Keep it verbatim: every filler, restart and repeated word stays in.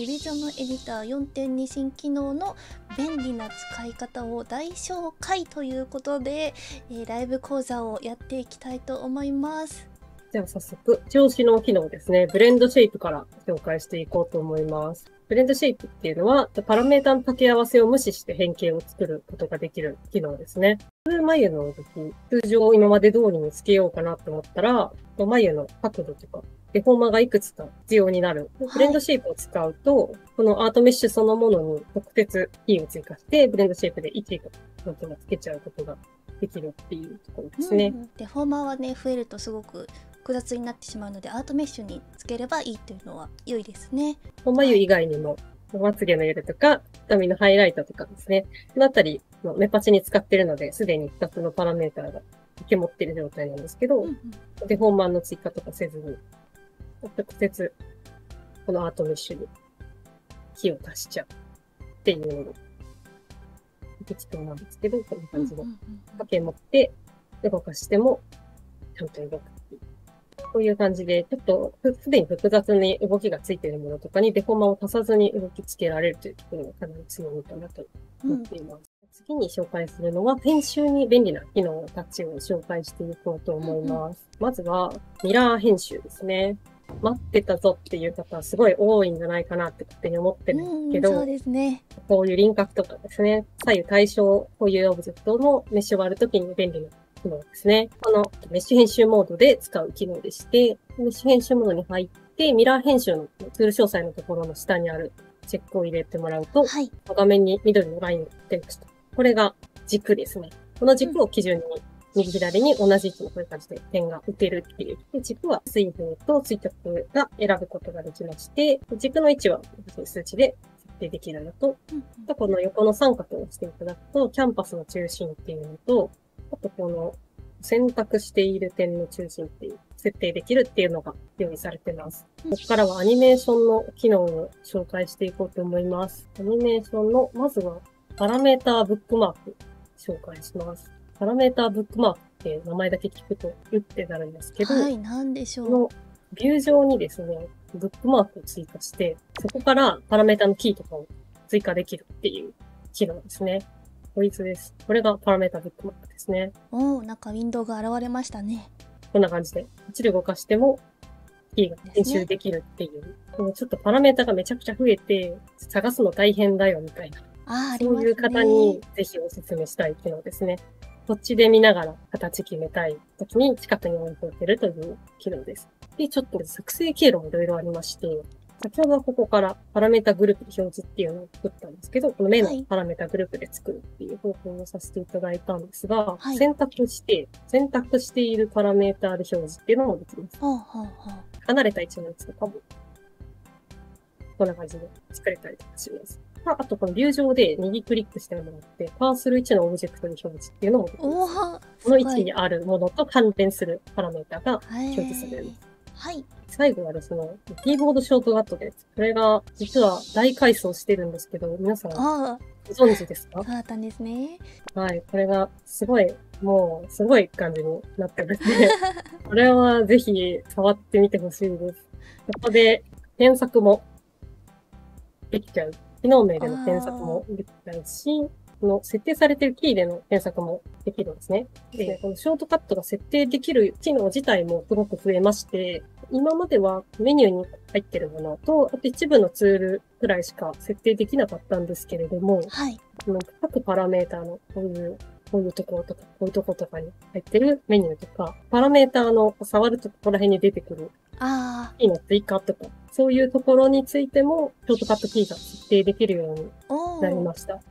ディビジョンのエディター よんてんに 新機能の便利な使い方を大紹介ということで、えー、ライブ講座をやっていきたいと思います。 じゃあ早速、調子の機能ですね。ブレンドシェイプから紹介していこうと思います。ブレンドシェイプっていうのは、パラメータの掛け合わせを無視して変形を作ることができる機能ですね。眉の動き、通常今まで通りにつけようかなと思ったら、眉の角度とか、デフォーマーがいくつか必要になる。ブレンドシェイプを使うと、はい、このアートメッシュそのものに特別キーを追加して、ブレンドシェイプでいちとノットがつけちゃうことができるっていうところですね。 うん、デフォーマーはね、増えるとすごく複雑になってしまうので、アートメッシュにつければいいというのは良いですね。 眉以外にも、まつげの色とか、瞳のハイライトとかですね。このあたりの目パチに使ってるので、すでにふたつのパラメーターが受け持ってる状態なんですけど、うんうん、デフォーマーの追加とかせずに、直接、このアートメッシュにキーを足しちゃうっていうのが、適当なんですけど、こんな感じで、掛け持って動かしても、ちゃんと動くっていう。こういう感じで、ちょっとすでに複雑に動きがついているものとかにデフォーマーを足さずに動きつけられるというところがかなり強みかなと思っています。うん、次に紹介するのは、編集に便利な機能たちを紹介していこうと思います。うんうん、まずは、ミラー編集ですね。待ってたぞっていう方はすごい多いんじゃないかなって勝手に思ってるんですけど、 うん、そうですね。 こういう輪郭とかですね、左右対称こういうオブジェクトのメッシュを割るときに便利な機能ですね。このメッシュ編集モードで使う機能でして、メッシュ編集モードに入って、ミラー編集のツール詳細のところの下にあるチェックを入れてもらうと、はい、画面に緑のラインが出ました。これが軸ですね。この軸を基準に、右左に同じ位置のこういう感じで点が打てるっていう。で軸は水平と垂直が選ぶことができまして、軸の位置は数値で設定できるのと、うん、あとこの横の三角を押していただくと、キャンパスの中心っていうのと、あとこの選択している点の中心っていう設定できるっていうのが用意されてます。ここからはアニメーションの機能を紹介していこうと思います。アニメーションの、まずはパラメーターブックマーク紹介します。パラメーターブックマークって名前だけ聞くとうってなるんですけど、 はい、なんでしょう。 このビュー上にですね、ブックマークを追加して、そこからパラメータのキーとかを追加できるっていう機能ですね。こいつです。これがパラメータブックマークですね。 おー、なんかウィンドウが現れましたね。 こんな感じで、こっちで動かしても、キーが編集できるっていう。ね、もうちょっとパラメータがめちゃくちゃ増えて、探すの大変だよみたいな。 あー、 そういう方にぜひお勧めしたい機能ですね。こっちで見ながら形決めたい時に近くに置いておけるという機能です。で、ちょっと作成経路もいろいろありまして、先ほどはここからパラメータグループで表示っていうのを作ったんですけど、この目のパラメータグループで作るっていう方法をさせていただいたんですが、はい、選択して、選択しているパラメータで表示っていうのもできます。はあはあはあ、離れた位置のやつとかも、こんな感じで作れたりとかします。あと、このビュー上で右クリックしてもらって、パースルいちのオブジェクトに表示っていうのもできます。この位置にあるものと関連するパラメータが表示されます。はい。最後はですね、キーボードショートカットです。これが実は大改装してるんですけど、皆さんご存知ですか？ あったんですね。 はい。これがすごい、もうすごい感じになってるんで、これはぜひ触ってみてほしいです。ここで検索もできちゃう。機能名での検索もできちゃうし、この設定されているキーでの検索もできるんですね。で、このショートカットが設定できる機能自体もすごく増えまして、今まではメニューに入っているものと、あと一部のツールくらいしか設定できなかったんですけれども、はい、各パラメータのこういう、こういうところとか、こういうところとかに入ってるメニューとか、パラメータの触るところら辺に出てくるキーの追加とか、そういうところについても、ショートカットキーが設定できるようになりました。